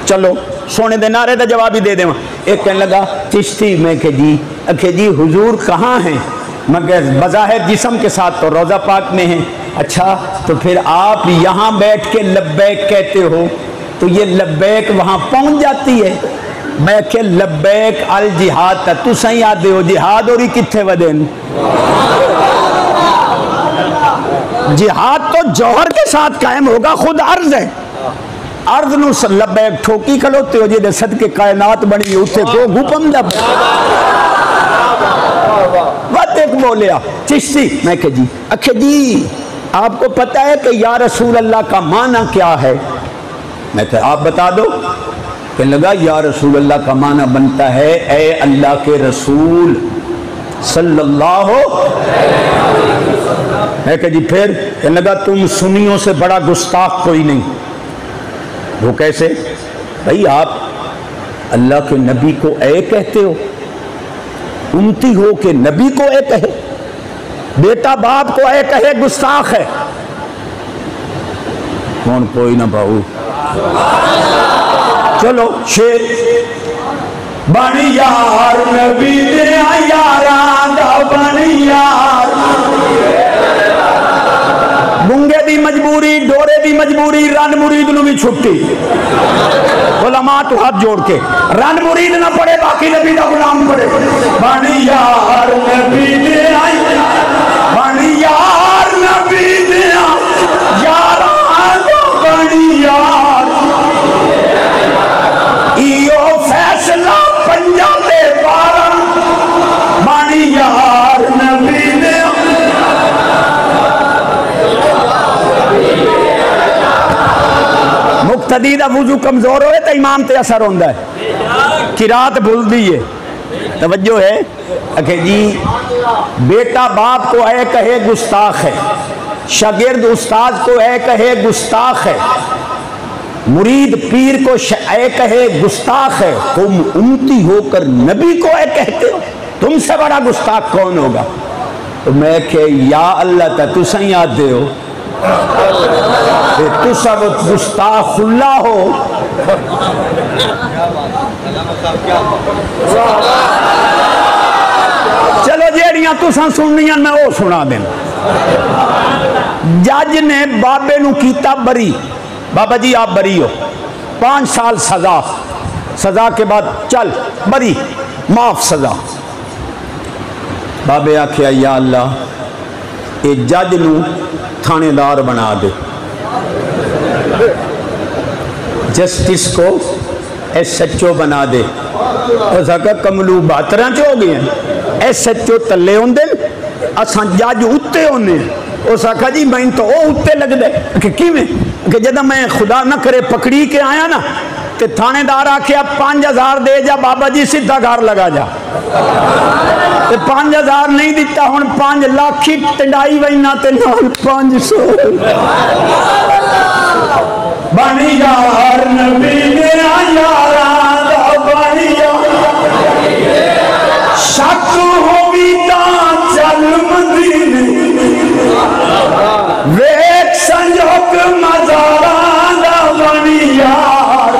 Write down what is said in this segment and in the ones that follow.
چلو سونے دے نعرے دا جواب ہی دے دیں. ایک کہنے لگا چشتی میں کہ جی حضور کہاں ہیں؟ مگر بظاہر جسم کے ساتھ تو روضہ پاک میں ہیں. اچھا تو پھر آپ یہاں بیٹھ کے لبیک کہتے ہو تو یہ لبیک وہاں پہنچ جاتی ہے؟ میں کہ لبیک الجہاد تا تو سہی آدھے ہو جہاد اور ہی کتھے ودین. جہاد تو جوہر کے ساتھ قائم ہوگا، خود عرض ہے. عرض نو لبیک ٹھوکی کھلوتے ہو جی صدقے کائنات بنی اتھے کو گھپم جب وقت ایک بولیا چشتی میں کہ جی اکھے جی آپ کو پتہ ہے کہ یا رسول اللہ کا معنی کیا ہے؟ میں کہ آپ بتا دو. کہنے لگا یا رسول اللہ کا معنی بنتا ہے اے اللہ کے رسول صلی اللہ میں کہ جی پھر کہنے لگا تم سنیوں سے بڑا گستاخ کوئی نہیں. وہ کیسے؟ بھئی آپ اللہ کے نبی کو اے کہتے ہو، امتی ہو کہ نبی کو اے کہے، بیٹا باپ کو اے کہے گستاخ ہے. کون کوئی نہ بہو چلو شیر بانی یار نبی دیا یاران دا بانی یار گنگے دی مجبوری ڈورے دی مجبوری رن مرید نو بھی چھٹی. علماء تو ہاتھ جوڑ کے رن مرید نہ پڑے باقی نبی دا غلام پڑے. بانی یار نبی دیا بانی یار نبی دیا یاران دا بانی یار ایو فیصلہ پنجا دے بارا بانی یار نبی دے. مقتدی دا وضو کمزور ہوئے تو امام تے اثر ہوندہ ہے، قرات بھول دیئے. توجہ ہے کہ جی بیٹا باپ کو اے کہے گستاخ ہے، شاگرد استاد کو اے کہے گستاخ ہے، مرید پیر کو اے کہے گستاخ ہے. تم امتی ہو کر نبی کو اے کہتے ہو، تم سے بڑا گستاخ کون ہوگا؟ تو میں کہ یا اللہ تا تو سہی یاد دے ہو تو سب گستاخ اللہ ہو. چلو جیڑیاں تو سننیاں میں وہ سنا دیں. جج نے بابے نو کیتا بری، بابا جی آپ بری ہو، 5 سال سزا، سزا کے بعد چل بری معاف سزا. بابے آکھیا یا اللہ اے جج نو تھانے دار بنا دے، جسٹس کو ایس ایچ او بنا دے. اس آکھا کملو 72 ہو گئے ہیں، ایس ایچ او تلے ہوں دے اساں جج اتے ہونے. اس آکھا جی میں تو او اتے لگ دے کہ کی میں کہ جدہ میں خدا نہ کرے پکڑی کے آیا نا تے تھانے دار آکھیا 5000 دے جا بابا جی سیدھا گھر لگا جا. 5000 نہیں دیتا ہون 5 لاکھ ہی ٹنڈائی وینا تے نال 500 بانی یار نبی دیا یاران دا بانی یار شک ہوئی تا چل مدینے ویک سنجوک مزاران دا بانی یار.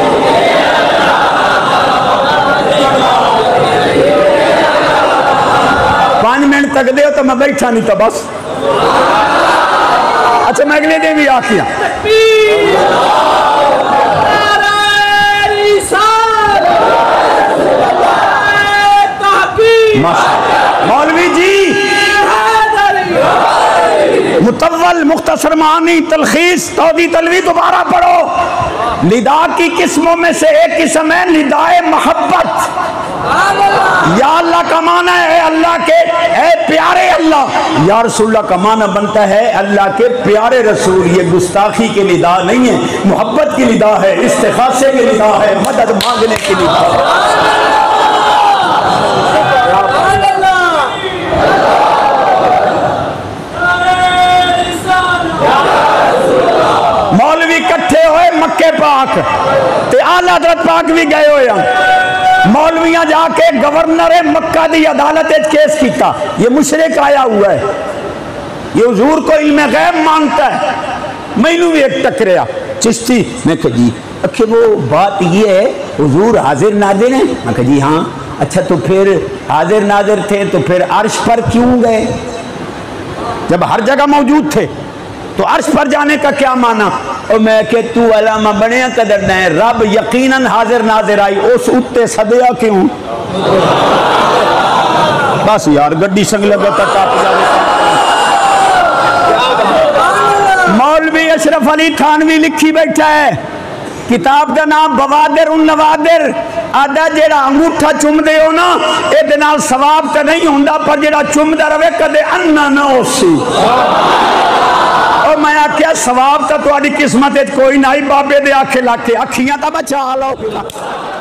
تک دے تو میں بیٹھا نہیں تھا بس. اچھا میں اگلے دن بھی آکھیا مولوی جی مطول مختصر معنی تلخیص توضیح تلوی دوبارہ پڑھو. ندا کی قسموں میں سے ایک قسم ہے ندائے محبت. یا اللہ کا معنی ہے اللہ کے اے پیارے اللہ، یا رسول اللہ کا معنی بنتا ہے اللہ کے پیارے رسول. یہ گستاخی کی ندا نہیں ہے، محبت کی ندا ہے، استغاثے کی ندا ہے، مدد مانگنے کی ندا ہے. مولوی کٹھے ہوئے مکے پاک تے آلہ حضرت پاک بھی گئے ہوئے ہیں. مولویاں جا کے گورنر مکہ دی عدالت کیس کیتا، یہ مشرک آیا ہوا ہے، یہ حضور کو علم غیب مانگتا ہے. میں نے بھی ایک ٹکریا چشتی؟ میں کہا جی. کہ وہ بات یہ ہے حضور حاضر ناظر ہیں؟ میں کہا جی ہاں. اچھا تو پھر حاضر ناظر تھے تو پھر عرش پر کیوں گئے جب ہر جگہ موجود تھے؟ تو عرش پر جانے کا کیا معنی؟ اور میں کہ تو علامہ بنیا قدر نہیں رب یقیناً حاضر ناظر آئی اس اتے صدیہ کیوں؟ بس یار گڈی سنگ لگا تک آپ جانے. مولوی اشرف علی تھانوی لکھی بیٹھا ہے کتاب کا نام بوادر النوادر. آدھا جیڑا انگوٹھا چوم دے ہو نا اے نال ثواب تے نہیں ہوندا پر جیڑا چوم دا رہے کدے انا نہ ہوسی. اور میں آکھیا ثواب تا تہاڈی قسمت وچ کوئی نہیں بابے دے آکھے لا کے اکھیاں تا بچا لو.